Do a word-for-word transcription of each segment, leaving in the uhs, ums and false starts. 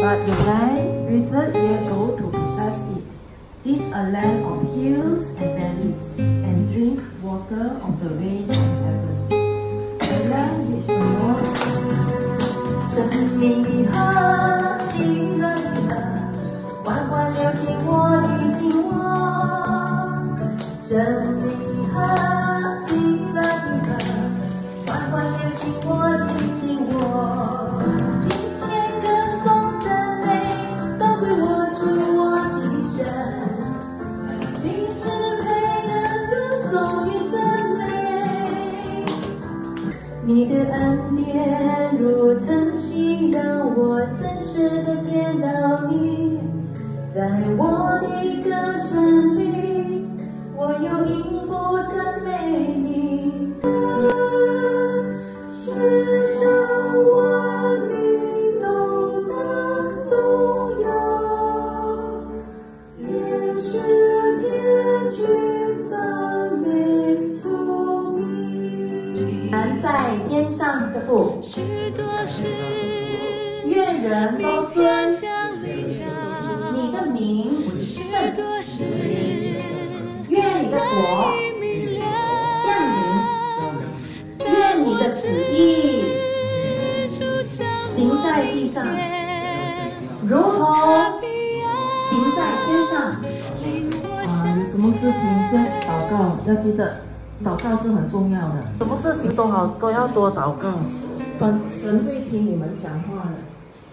but the land breathed here go to possess it. This a land of hills and valleys, and drink water of the rain of heaven. The land which the Lord 生命的河，喜乐的河，缓缓流进我的心窝。生命的河，喜乐的河，缓缓流进我的心窝。听见歌颂赞美，都归我主我的神。你是配的歌颂与赞美，你的恩典如晨曦，让我真实的见到你。在我的歌声里，我有音符赞美你。世上万民都能颂扬，天使天君赞美主名。在天上的父，愿人都尊你的名圣，愿你的国降临，愿你的旨意行在地上，如同行在天上。 啊，有什么事情 just 祷告，要记得祷告是很重要的。什么事情都好，都要多祷告，本神会听你们讲话的。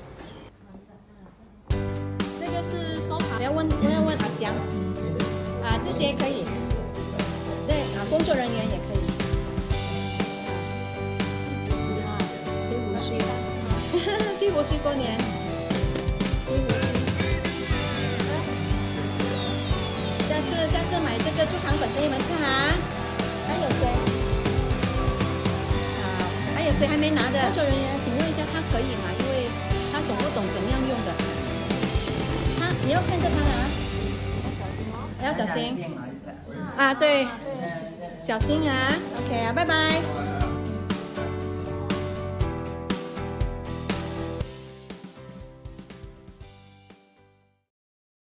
这个是说法，不要问，不要问阿香啊，这些可以，对啊，工作人员也可以。啊，第五岁，第五岁过年，第五岁。下次下次买这个驻场本给你们看啊。还有谁？好，还有谁还没拿的？工作人员，请问一下，他可以吗？因为他懂不懂怎么样用的？他，你要看着他啊，要小心哦，要小心。啊，对，小心啊。OK 啊，拜拜。